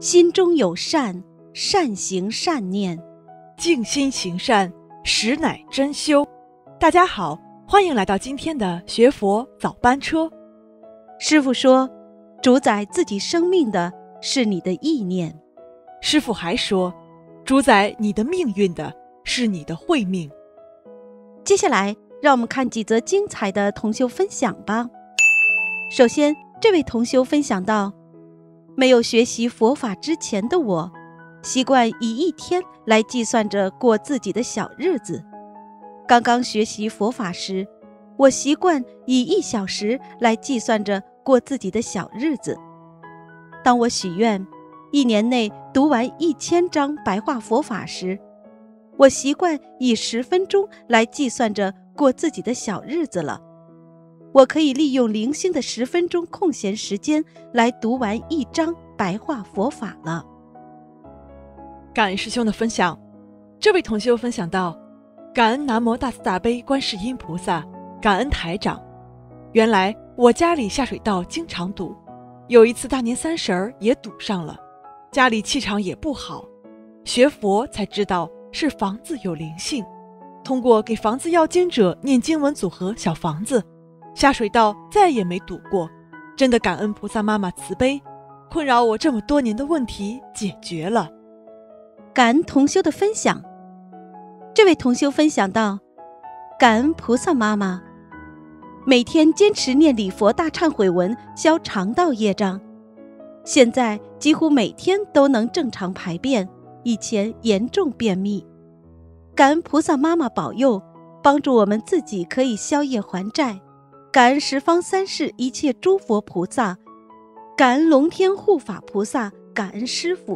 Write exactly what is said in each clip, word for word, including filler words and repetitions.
心中有善，善行善念， 静心行善，实乃真修。大家好，欢迎来到今天的学佛早班车。 师父说，主宰自己生命的是你的意念。 师父还说，主宰你的命运的是你的慧命。 接下来让我们看几则精彩的同修分享吧。首先，这位同修分享到，没有学习佛法之前的我，习惯以一天来计算着过自己的小日子。刚刚学习佛法时，我习惯以一小时来计算着过自己的小日子。当我许愿一年内读完一千章白话佛法时，我习惯以十分钟来计算着过自己的小日子了。我可以利用零星的十分钟空闲时间来读完一章白话佛法了。 感恩师兄的分享。这位同修分享到，感恩南无大慈大悲观世音菩萨，感恩台长。原来我家里下水道经常堵，有一次大年三十儿也堵上了，家里气场也不好。学佛才知道是房子有灵性，通过给房子要经者念经文组合小房子，下水道再也没堵过。真的感恩菩萨妈妈慈悲，困扰我这么多年的问题解决了。 感恩同修的分享。这位同修分享到，感恩菩萨妈妈，每天坚持念礼佛大忏悔文消肠道业障，现在几乎每天都能正常排便，以前严重便秘。感恩菩萨妈妈保佑，帮助我们自己可以消业还债。感恩十方三世一切诸佛菩萨，感恩龙天护法菩萨，感恩师父。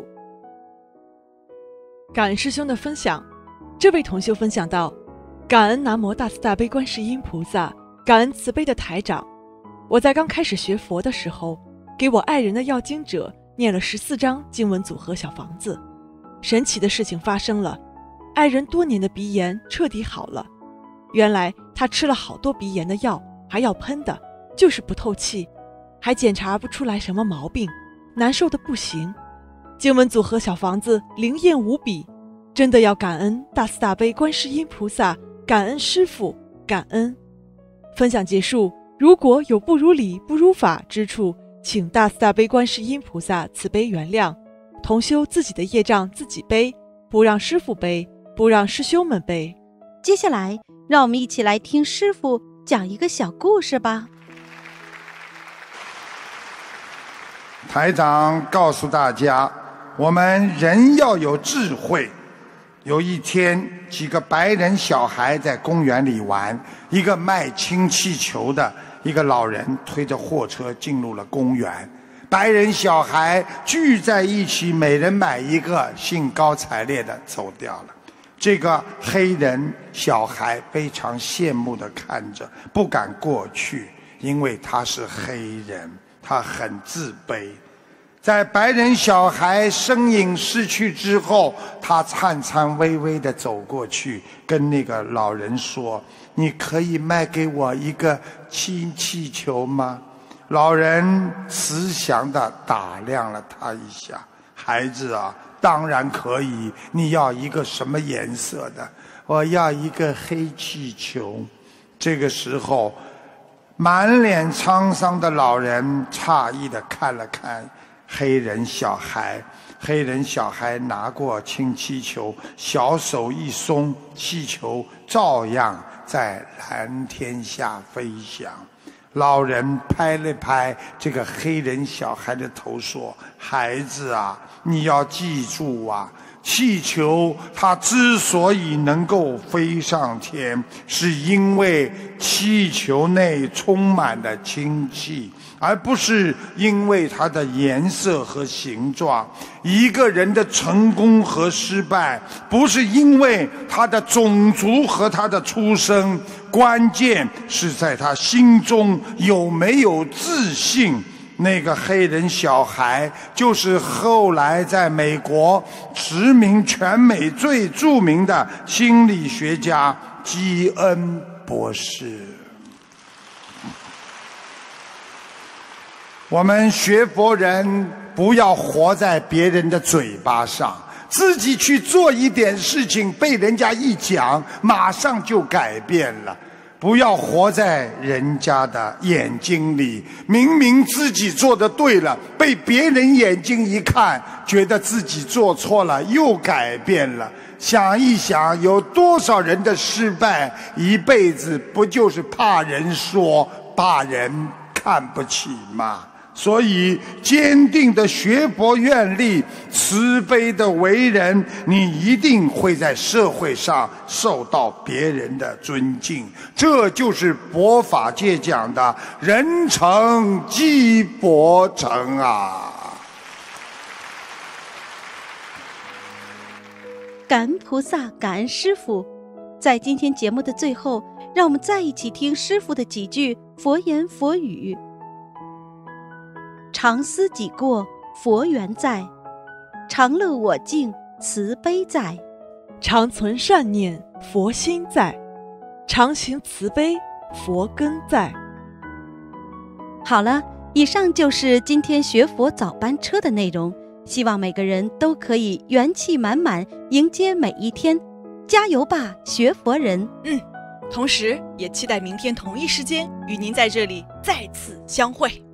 感恩师兄的分享。这位同修分享到，感恩南无大慈大悲观世音菩萨，感恩慈悲的台长。我在刚开始学佛的时候，给我爱人的要经者念了十四章经文组合小房子。神奇的事情发生了，爱人多年的鼻炎彻底好了。原来他吃了好多鼻炎的药，还要喷的，就是不透气，还检查不出来什么毛病，难受的不行。经文组合小房子灵验无比，真的要感恩大慈大悲观世音菩萨，感恩师父，感恩。分享结束，如果有不如理不如法之处，请大慈大悲观世音菩萨慈悲原谅。同修自己的业障自己背，不让师父背，不让师兄们背。 接下来让我们一起来听师父讲一个小故事吧。 台长告诉大家，我们人要有智慧。有一天，几个白人小孩在公园里玩，一个卖氢气球的一个老人推着货车进入了公园，白人小孩聚在一起，每人买一个，兴高采烈地走掉了。这个黑人小孩非常羡慕地看着，不敢过去，因为他是黑人，他很自卑。在白人小孩身影逝去之后，他颤颤巍巍地走过去，跟那个老人说，你可以卖给我一个氢气球吗？老人慈祥地打量了他一下，孩子啊，当然可以，你要一个什么颜色的？我要一个黑气球。这个时候，满脸沧桑的老人诧异地看了看黑人小孩，黑人小孩拿过氢气球，小手一松，气球照样在蓝天下飞翔。老人拍了拍这个黑人小孩的头说，孩子啊，你要记住啊，气球它之所以能够飞上天，是因为气球内充满了氢气，而不是因为它的颜色和形状。一个人的成功和失败，不是因为他的种族和他的出身，关键是在他心中有没有自信。那个黑人小孩就是后来在美国驰名全美最著名的心理学家基恩博士。 我们学佛人不要活在别人的嘴巴上，自己去做一点事情，被人家一讲，马上就改变了。不要活在人家的眼睛里，明明自己做的对了，被别人眼睛一看，觉得自己做错了，又改变了。想一想，有多少人的失败，一辈子不就是怕人说，怕人看不起吗？所以坚定的学佛愿力，慈悲的为人，你一定会在社会上受到别人的尊敬。这就是佛法界讲的人成即佛成啊！ 感恩菩萨，感恩师父。在今天节目的最后，让我们再一起听师父的几句佛言佛语。常思己过，佛缘在；常乐我净，慈悲在； 常存善念，佛心在；常行慈悲，佛根在。 好了，以上就是今天学佛早班车的内容，希望每个人都可以元气满满迎接每一天，加油吧，学佛人！ 嗯，同时也期待明天同一时间与您在这里再次相会。